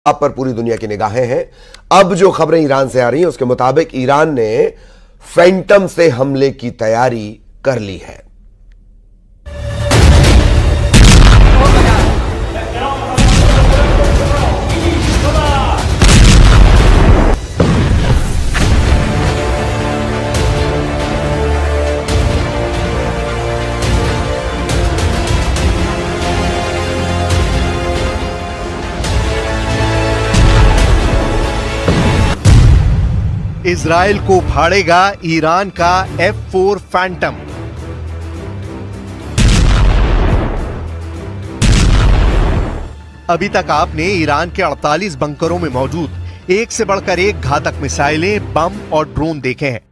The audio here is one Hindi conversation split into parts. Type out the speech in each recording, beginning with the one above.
आप पर पूरी दुनिया की निगाहें हैं। अब जो खबरें ईरान से आ रही हैं उसके मुताबिक ईरान ने फैंटम से हमले की तैयारी कर ली है। इजराइल को भाड़ेगा ईरान का F4 फैंटम। अभी तक आपने ईरान के 48 बंकरों में मौजूद एक से बढ़कर एक घातक मिसाइलें, बम और ड्रोन देखे हैं।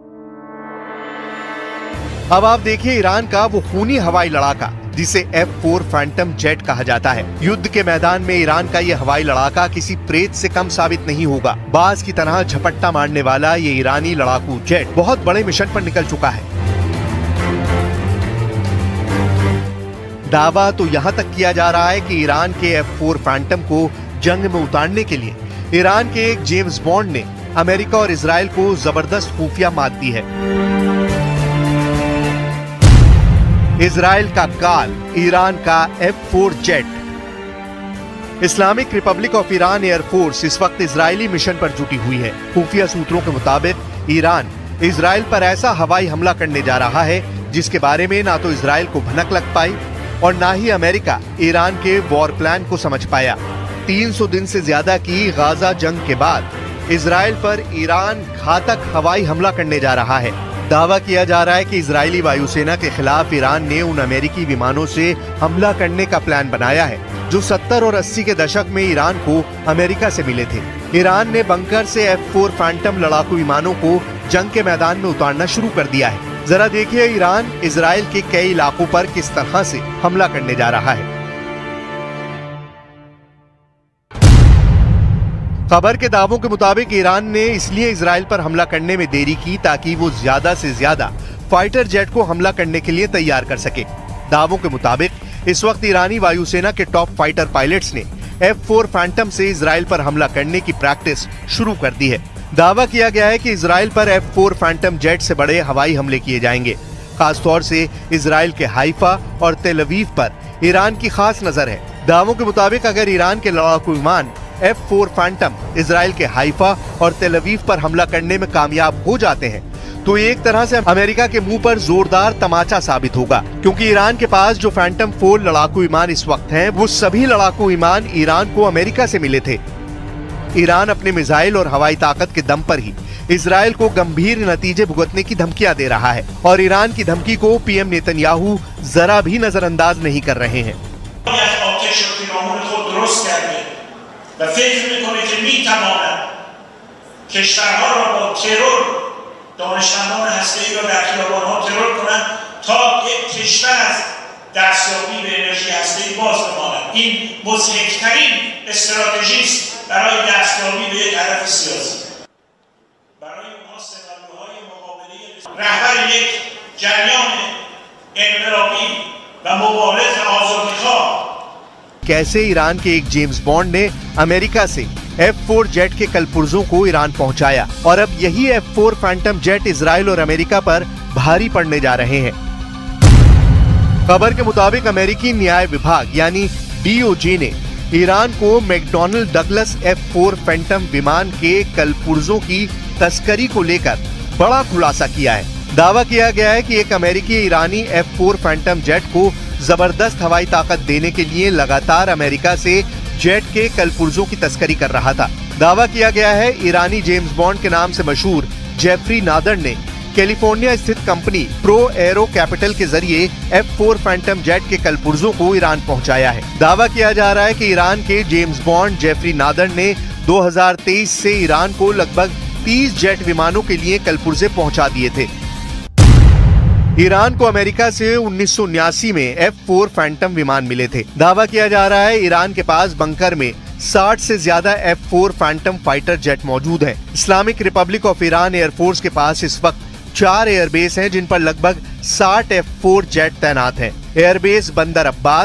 अब आप देखिए ईरान का वो खूनी हवाई लड़ाका जिसे F4 फैंटम जेट कहा जाता है। युद्ध के मैदान में ईरान का ये हवाई लड़ाका किसी प्रेत से कम साबित नहीं होगा। बाज की तरह झपट्टा मारने वाला ये ईरानी लड़ाकू जेट बहुत बड़े मिशन पर निकल चुका है। दावा तो यहाँ तक किया जा रहा है कि ईरान के F4 फैंटम को जंग में उतारने के लिए ईरान के एक जेम्स बॉन्ड ने अमेरिका और इजराइल को जबरदस्त खुफिया मात दी है। इजराइल का काल, ईरान का F4 jet. Islamic republic of Iran air force इस वक्त इजरायली मिशन पर जुटी हुई है। खुफिया सूत्रों के मुताबिक ईरान इजराइल पर ऐसा हवाई हमला करने जा रहा है जिसके बारे में ना तो इजराइल को भनक लग पाई और ना ही अमेरिका ईरान के वॉर प्लान को समझ पाया। 300 दिन से ज्यादा की गाजा जंग के बाद इजराइल पर ईरान घातक हवाई हमला करने जा रहा है। दावा किया जा रहा है कि इजरायली वायुसेना के खिलाफ ईरान ने उन अमेरिकी विमानों से हमला करने का प्लान बनाया है जो 70 और 80 के दशक में ईरान को अमेरिका से मिले थे। ईरान ने बंकर से F4 फैंटम लड़ाकू विमानों को जंग के मैदान में उतारना शुरू कर दिया है। जरा देखिए ईरान इजराइल के कई इलाकों पर किस तरह से हमला करने जा रहा है। खबर के दावों के मुताबिक ईरान ने इसलिए इजराइल पर हमला करने में देरी की ताकि वो ज्यादा से ज्यादा फाइटर जेट को हमला करने के लिए तैयार कर सके। दावों के मुताबिक इस वक्त ईरानी वायुसेना के टॉप फाइटर पायलट्स ने F4 फैंटम से इजराइल पर हमला करने की प्रैक्टिस शुरू कर दी है। दावा किया गया है कि इजराइल पर F4 फैंटम जेट से बड़े हवाई हमले किए जाएंगे। खासतौर से इजराइल के हाइफा और तेल अवीव पर ईरान की खास नजर है। दावों के मुताबिक अगर ईरान के लड़ाकू विमान F4 फैंटम इजराइल के हाइफा और तेल अवीव पर हमला करने में कामयाब हो जाते हैं तो एक तरह से अमेरिका के मुंह पर जोरदार तमाचा साबित होगा, क्योंकि ईरान के पास जो फैंटम 4 लड़ाकू विमान इस वक्त हैं, वो सभी लड़ाकू विमान ईरान को अमेरिका से मिले थे। ईरान अपने मिसाइल और हवाई ताकत के दम पर ही इजराइल को गंभीर नतीजे भुगतने की धमकियां दे रहा है और ईरान की धमकी को पीएम नेतन्याहू जरा भी नजरअंदाज नहीं कर रहे हैं। و فکر میکنه که میتواند کشورها را با ترور دانشمندان هسته‌ای را در خیابان‌ها ترور کنند تا یک کشور از دستیابی به انرژی هسته‌ای باز بماند. این مضحک‌ترین استراتژی است برای دستیابی به یک هدف سیاسی. برای ما سناریوهای مقابله رهبر یک جریان انقلابی و مبارز آزادی‌خواه कैसे ईरान के एक जेम्स बॉन्ड ने अमेरिका से F4 जेट के कलपुर्जों को ईरान पहुंचाया और अब यही F4 फैंटम जेट इजराइल और अमेरिका पर भारी पड़ने जा रहे हैं। खबर के मुताबिक अमेरिकी न्याय विभाग यानी DOJ ने ईरान को मैकडॉनल्ड डगलस F4 फैंटम विमान के कलपुर्जों की तस्करी को लेकर बड़ा खुलासा किया है। दावा किया गया है कि एक अमेरिकी ईरानी F4 फैंटम जेट को जबरदस्त हवाई ताकत देने के लिए लगातार अमेरिका से जेट के कलपुर्जों की तस्करी कर रहा था। दावा किया गया है ईरानी जेम्स बॉन्ड के नाम से मशहूर जेफरी नादर ने कैलिफोर्निया स्थित कंपनी प्रो एरो कैपिटल के जरिए F4 फैंटम जेट के कलपुर्जों को ईरान पहुंचाया है। दावा किया जा रहा है कि ईरान के जेम्स बॉन्ड जेफरी नादर ने 2023 से ईरान को लगभग 30 जेट विमानों के लिए कलपुर्जे पहुंचा दिए थे। ईरान को अमेरिका से 1979 में F4 फैंटम विमान मिले थे। दावा किया जा रहा है ईरान के पास बंकर में 60 से ज्यादा F4 फैंटम फाइटर जेट मौजूद हैं। Islamic republic of Iran air force के पास इस वक्त 4 एयरबेस हैं जिन पर लगभग 60 F4 जेट तैनात हैं। Airbase Bandar Abbas,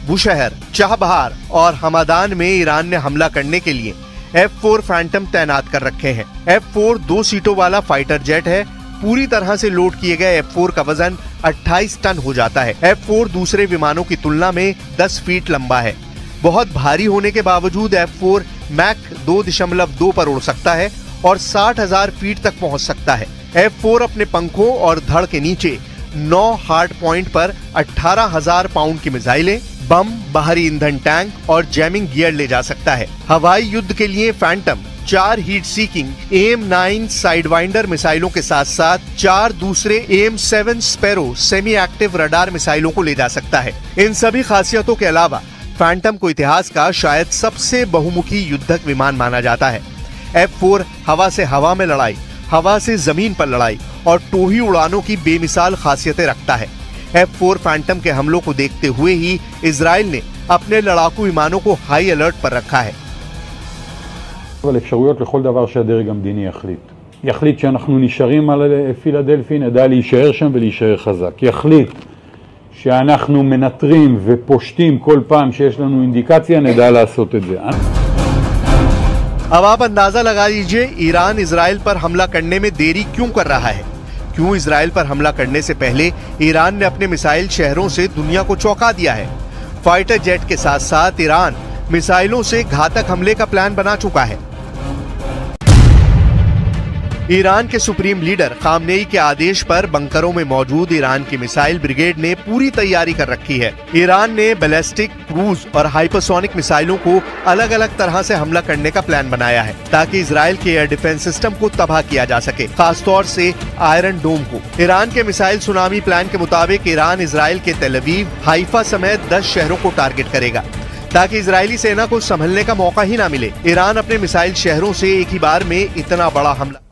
Bushehr, Chabahar और हमादान में ईरान ने हमला करने के लिए F4 फैंटम तैनात कर रखे हैं। F4 2 सीटों वाला फाइटर जेट है। पूरी तरह से लोड किए गए F4 का वजन 28 टन हो जाता है। F4 दूसरे विमानों की तुलना में 10 फीट लंबा है। बहुत भारी होने के बावजूद F4 मैक 2.2 पर उड़ सकता है और 60,000 फीट तक पहुंच सकता है। F4 अपने पंखों और धड़ के नीचे 9 हार्ड पॉइंट पर 18,000 पाउंड की मिसाइलें, बम, बाहरी ईंधन टैंक और जैमिंग गियर ले जा सकता है। हवाई युद्ध के लिए फैंटम 4 हीट सीकिंग AIM-9 साइडवाइंडर मिसाइलों के साथ साथ 4 दूसरे AIM-7 sparrow semi active radar मिसाइलों को ले जा सकता है। इन सभी खासियतों के अलावा फैंटम को इतिहास का शायद सबसे बहुमुखी युद्धक विमान माना जाता है। F4 हवा से हवा में लड़ाई, हवा से जमीन पर लड़ाई और टोही उड़ानों की बेमिसाल खासियतें रखता है। F4 फैंटम के हमलों को देखते हुए ही इजराइल ने अपने लड़ाकू विमानों को हाई अलर्ट पर रखा है। אבל אפשרויות לכל דבר שהדרג המדיני יחליט שאנחנו נשארים על פילדלפי, נדע להישאר שם ולהישאר חזק. יחליט שאנחנו מנטרים ופושטים כל פעם שיש לנו אינדיקציה, נדע לעשות את זה. अब आप अंदाजा लगा लीजिए ईरान इजराइल पर हमला करने में देरी क्यों कर रहा है। क्यों इजराइल पर हमला करने से पहले ईरान ने अपने मिसाइल शहरों से दुनिया को चौंका दिया है। फाइटर जेट के साथ साथ ईरान मिसाइलों से घातक हमले का प्लान बना चुका है। ईरान के सुप्रीम लीडर खामनेई के आदेश पर बंकरों में मौजूद ईरान की मिसाइल ब्रिगेड ने पूरी तैयारी कर रखी है। ईरान ने बैलिस्टिक, क्रूज और हाइपरसोनिक मिसाइलों को अलग अलग तरह से हमला करने का प्लान बनाया है ताकि इजराइल के एयर डिफेंस सिस्टम को तबाह किया जा सके, खासतौर से आयरन डोम को। ईरान के मिसाइल सुनामी प्लान के मुताबिक ईरान इजराइल के तेल अवीव, हाइफा समेत 10 शहरों को टारगेट करेगा ताकि इजरायली सेना को संभलने का मौका ही ना मिले। ईरान अपने मिसाइल शहरों से एक ही बार में इतना बड़ा हमला